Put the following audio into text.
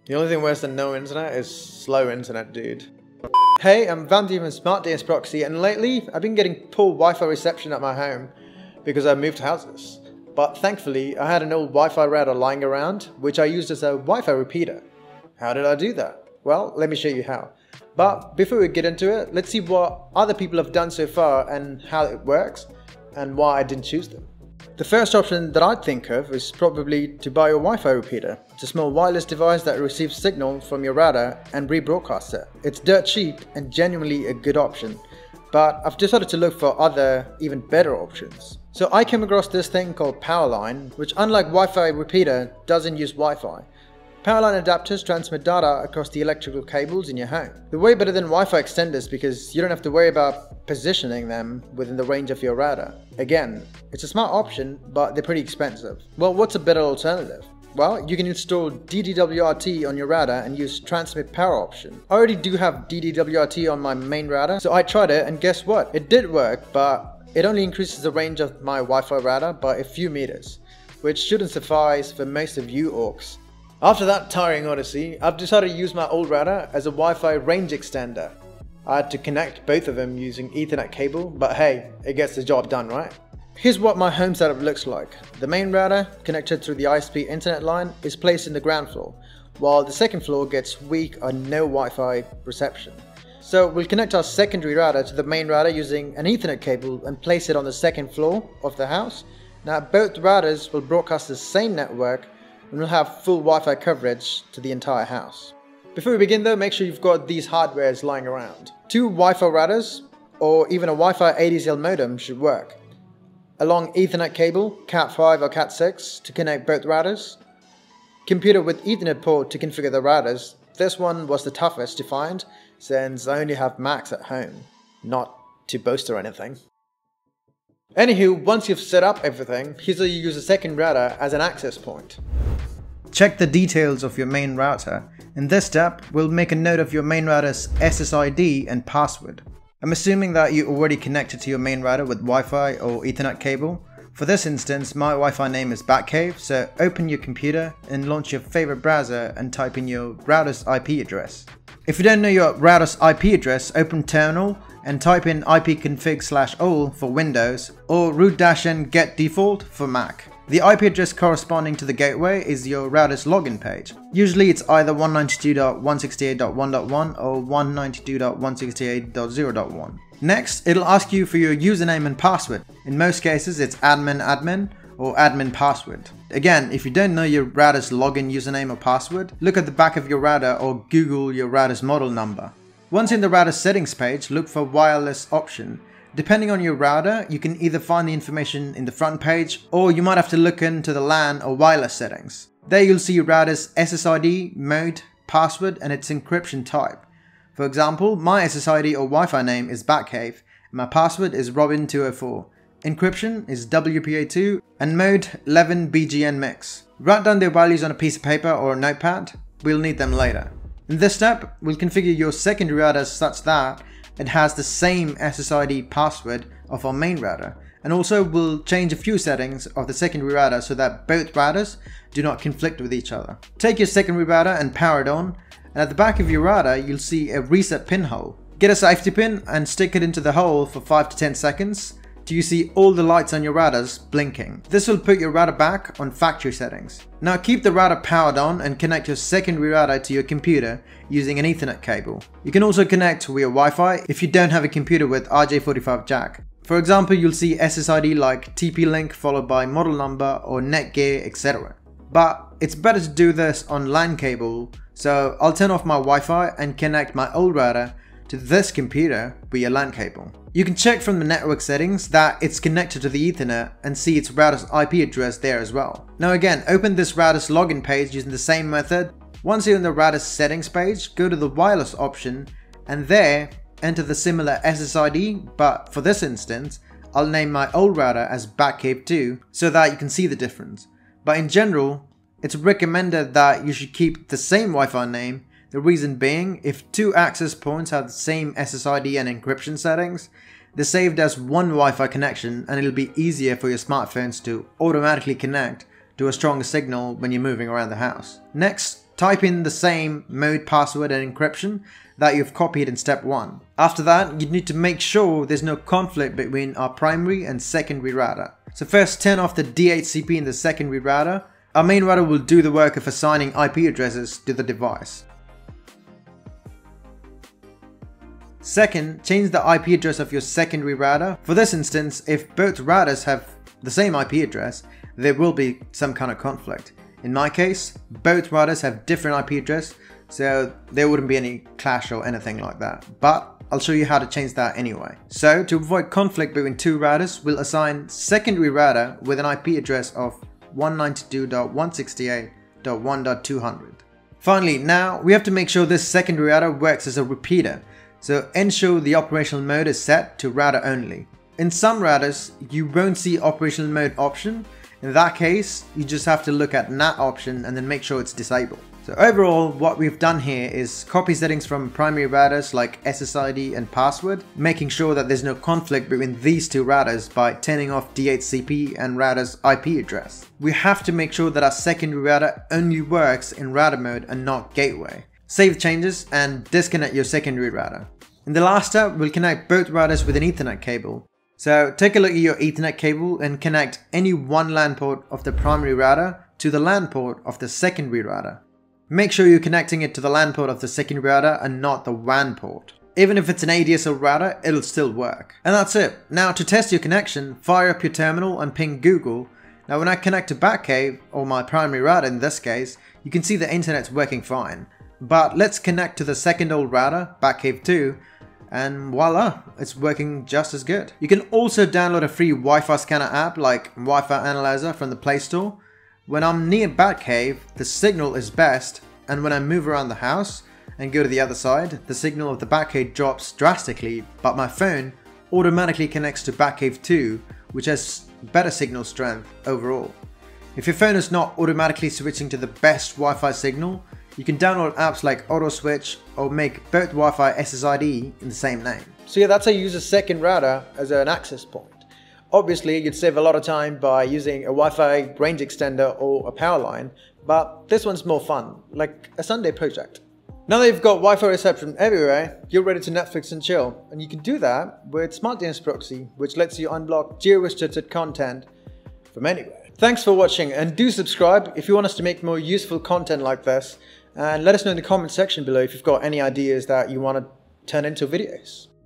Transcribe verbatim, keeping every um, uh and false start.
The only thing worse than no internet is slow internet, dude. Hey, I'm Vandy from Smart D N S Proxy, and lately I've been getting poor Wi-Fi reception at my home because I moved houses. But thankfully, I had an old Wi-Fi router lying around, which I used as a Wi-Fi repeater. How did I do that? Well, let me show you how. But before we get into it, let's see what other people have done so far and how it works, and why I didn't choose them. The first option that I'd think of is probably to buy a Wi-Fi repeater. It's a small wireless device that receives signal from your router and rebroadcasts it. It's dirt cheap and genuinely a good option, but I've decided to look for other, even better options. So I came across this thing called Powerline, which unlike Wi-Fi repeater doesn't use Wi-Fi. Powerline adapters transmit data across the electrical cables in your home. They're way better than Wi-Fi extenders because you don't have to worry about positioning them within the range of your router. Again, it's a smart option, but they're pretty expensive. Well, what's a better alternative? Well, you can install D D W R T on your router and use transmit power option. I already do have D D W R T on my main router, so I tried it and guess what? It did work, but it only increases the range of my Wi-Fi router by a few meters, which shouldn't suffice for most of you orcs. After that tiring odyssey, I've decided to use my old router as a Wi-Fi range extender. I had to connect both of them using Ethernet cable, but hey, it gets the job done, right? Here's what my home setup looks like. The main router, connected through the I S P internet line, is placed in the ground floor, while the second floor gets weak or no Wi-Fi reception. So we'll connect our secondary router to the main router using an Ethernet cable and place it on the second floor of the house. Now both routers will broadcast the same network and we'll have full Wi-Fi coverage to the entire house. Before we begin though, make sure you've got these hardwares lying around. Two Wi-Fi routers or even a Wi-Fi A D S L modem should work. A long Ethernet cable, cat five or cat six to connect both routers. Computer with Ethernet port to configure the routers. This one was the toughest to find since I only have Macs at home. Not to boast or anything. Anywho, once you've set up everything, here's how you use a second router as an access point. Check the details of your main router. In this step, we'll make a note of your main router's S S I D and password. I'm assuming that you already connected to your main router with Wi-Fi or Ethernet cable. For this instance, my Wi-Fi name is Batcave, so open your computer and launch your favorite browser and type in your router's I P address. If you don't know your router's I P address, open terminal and type in ipconfig slash all for Windows or root-n get default for Mac. The I P address corresponding to the gateway is your router's login page. Usually it's either one ninety-two dot one sixty-eight dot one dot one or one ninety-two dot one sixty-eight dot zero dot one. Next, it'll ask you for your username and password. In most cases it's admin admin or admin password. Again, if you don't know your router's login username or password, look at the back of your router or Google your router's model number. Once in the router settings page, look for wireless option. Depending on your router, you can either find the information in the front page or you might have to look into the LAN or wireless settings. There you'll see your router's S S I D, mode, password and its encryption type. For example, my S S I D or Wi-Fi name is Batcave and my password is Robin two oh four. Encryption is W P A two and mode eleven B G N mix. Write down their values on a piece of paper or a notepad, we'll need them later. In this step, we'll configure your secondary router such that it has the same S S I D password of our main router, and also we'll change a few settings of the secondary router so that both routers do not conflict with each other. Take your secondary router and power it on, and at the back of your router you'll see a reset pinhole. Get a safety pin and stick it into the hole for five to ten seconds till you see all the lights on your routers blinking. This will put your router back on factory settings. Now keep the router powered on and connect your secondary router to your computer using an Ethernet cable. You can also connect via Wi-Fi if you don't have a computer with R J forty-five jack. For example, you'll see S S I D like T P link followed by model number or Netgear, et cetera. But it's better to do this on LAN cable, so I'll turn off my Wi-Fi and connect my old router to this computer via LAN cable. You can check from the network settings that it's connected to the Ethernet and see its router's I P address there as well. Now again, open this router's login page using the same method. Once you're in the router's settings page, go to the wireless option and there enter the similar S S I D, but for this instance, I'll name my old router as Batcave two so that you can see the difference. But in general, it's recommended that you should keep the same Wi-Fi name. The reason being, if two access points have the same S S I D and encryption settings, they're saved as one Wi-Fi connection and it'll be easier for your smartphones to automatically connect to a stronger signal when you're moving around the house. Next, type in the same mode, password and encryption that you've copied in step one. After that, you need to make sure there's no conflict between our primary and secondary router. So first, turn off the D H C P in the secondary router. Our main router will do the work of assigning I P addresses to the device. Second, change the I P address of your secondary router. For this instance, if both routers have the same I P address, there will be some kind of conflict. In my case, both routers have different I P address, so there wouldn't be any clash or anything like that. But I'll show you how to change that anyway. So to avoid conflict between two routers, we'll assign secondary router with an I P address of one ninety-two dot one sixty-eight dot one dot two hundred. Finally, now we have to make sure this secondary router works as a repeater. So ensure the operational mode is set to router only. In some routers, you won't see operational mode option. In that case, you just have to look at N A T option and then make sure it's disabled. So overall, what we've done here is copy settings from primary routers like S S I D and password, making sure that there's no conflict between these two routers by turning off D H C P and router's I P address. We have to make sure that our secondary router only works in router mode and not gateway. Save changes and disconnect your secondary router. In the last step, we'll connect both routers with an Ethernet cable. So take a look at your Ethernet cable and connect any one LAN port of the primary router to the LAN port of the secondary router. Make sure you're connecting it to the LAN port of the secondary router and not the W A N port. Even if it's an A D S L router, it'll still work. And that's it. Now to test your connection, fire up your terminal and ping Google. Now when I connect to Batcave, or my primary router in this case, you can see the internet's working fine. But let's connect to the second old router, Batcave two, and voila, it's working just as good. You can also download a free Wi-Fi scanner app like Wi-Fi Analyzer from the Play Store. When I'm near Batcave, the signal is best, and when I move around the house and go to the other side, the signal of the Batcave drops drastically, but my phone automatically connects to Batcave two, which has better signal strength overall. If your phone is not automatically switching to the best Wi-Fi signal, you can download apps like AutoSwitch or make both Wi-Fi S S I D in the same name. So yeah, that's how you use a second router as an access point. Obviously, you'd save a lot of time by using a Wi-Fi range extender or a power line, but this one's more fun, like a Sunday project. Now that you've got Wi-Fi reception everywhere, you're ready to Netflix and chill. And you can do that with Smart D N S Proxy, which lets you unblock geo-restricted content from anywhere. Thanks for watching, and do subscribe if you want us to make more useful content like this. And let us know in the comment section below if you've got any ideas that you want to turn into videos.